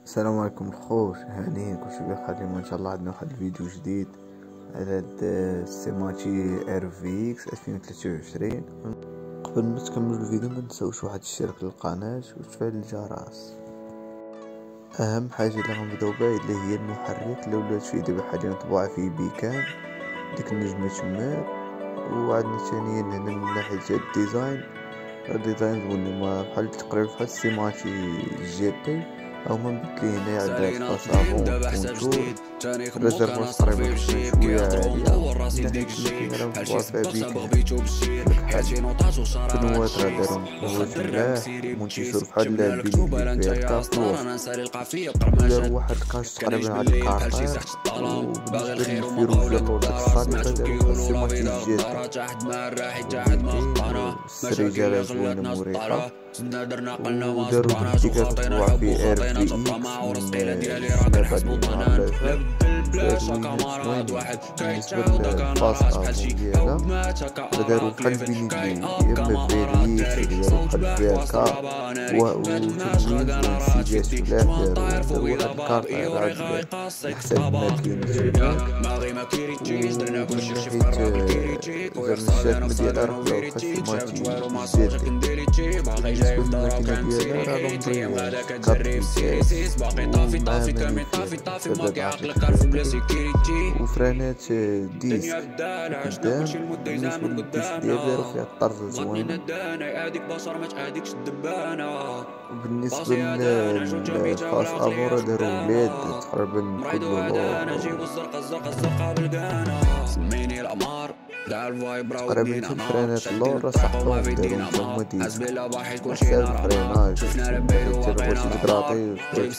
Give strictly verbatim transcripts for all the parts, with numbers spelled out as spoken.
السلام عليكم الخوش، هاني كلشي بخير. اليوم ان شاء الله عندنا واحد الفيديو جديد على هاد السيماتي ار في اكس ألفين وثلاثة وعشرين. قبل ما تكملوا الفيديو ما تنساوش واحد الاشتراك للقناه وتفعيل الجرس. اهم حاجه اللي غنبداو بها اللي هي المحرك. اللي ولات فيه دابا حاليا طباعه فيه بيكان ديك النجمه تماك، وعندنا ثانيا هنا من ناحيه الديزاين الديزاين زوين بحال تقريبا بحال السيماتي جي تي او ما نبدل هنا عندها الباسابون كونتور ريزيرفاج تقريبا شويه عاليه ناحية الماكينة راه فيها بيك كنوات راه دارهم كنوات ملاح منتشر بحال البيلي فيها الكافور دارو واحد الكاش تقريبا على الكارطير. وبالنسبة للفيروز ديال اللور داك الصالي فدارو بحال السيماتي جيتا السريجة زوينة مريحة. ودارو ديكات طبوع في ار في اكس بالنسبة للفاس افون ديالها دارو بحال البينيدي يما فيريت دارو بحال فيركا وتنوين وانسجاج فلاح. دارو واحد الكارطة عاد لحساب الماكينة تماك. ومن ناحية الشاشة ديالها راه داو بحال السيماتي جيتي. بالنسبة للماكينة ديالها راه لونبري كارت فيتاس وفرانات ديسك قدام. بالنسبة للديسك ديالها دارو فيها الطرزة زوينة. وبالنسبة للفاس افورا دارو ليد تقريبا كله تقريبا الفرانات اللور صحهم دارو نتوما ديسك حساب الفريناج تيربو ديكراطي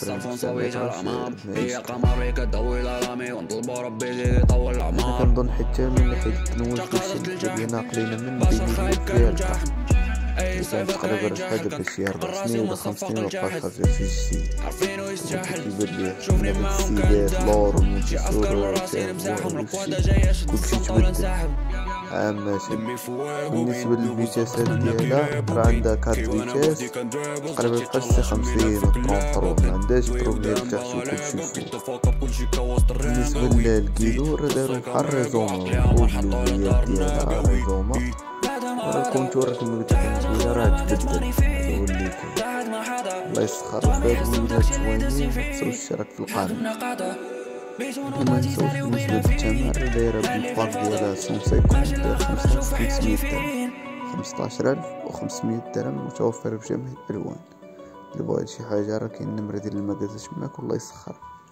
انا كنظن حتى من ناحية التنوج داكشي ناقلين من بين فيها كانت تقريبا شحال دابا شي أربع سنين ولا خمس سنين مبقاش خرجت في جديد. كيبان لي حنا السيدات لور والموتيسور كلشي تبدل عام ماشي. بالنسبة للفيتاسات ديالها راه عندها كارت فيتاس تقريبا بحال سي خمسين و طرونطرو معندهاش بروبليم تحت وكلشي فوق. بالنسبة للكيلو راه دارو بحال ريزوما واللويات ديالها ريزوما الكونتور كما قلت لكم زوينه راه تبدل هذا هو اللي كاين. الله يسخر فهاد الفيديوهات زوينين متنساوش الاشتراك في القناه. وما تنساوش بالنسبه للثمن راه دايره بالباك ديالها ميتين دايره خمسمية درهم خمسطاش ألف وخمسمية درهم متوفر بجميع الالوان. اللي بغا شي حاجه راه كاين النمره ديال المكازا تماك. والله يسخر.